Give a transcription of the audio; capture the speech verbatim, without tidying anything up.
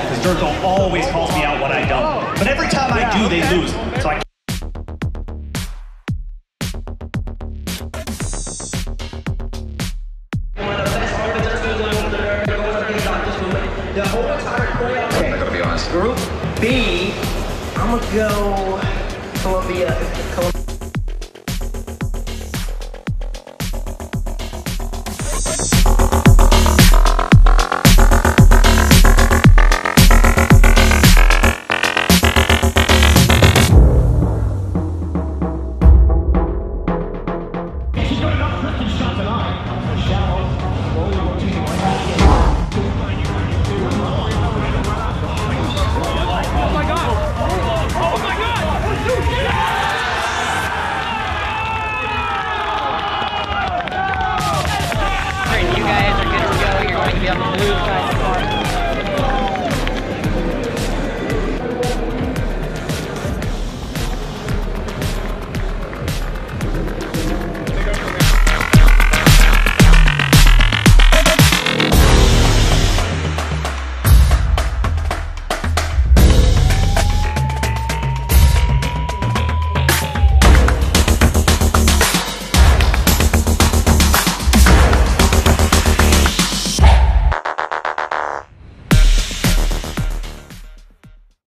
off because Dirtle always calls me out when I don't. But every time I do, they lose. So I I'm gonna be honest. Group B, I'm gonna go Columbia. Columbia.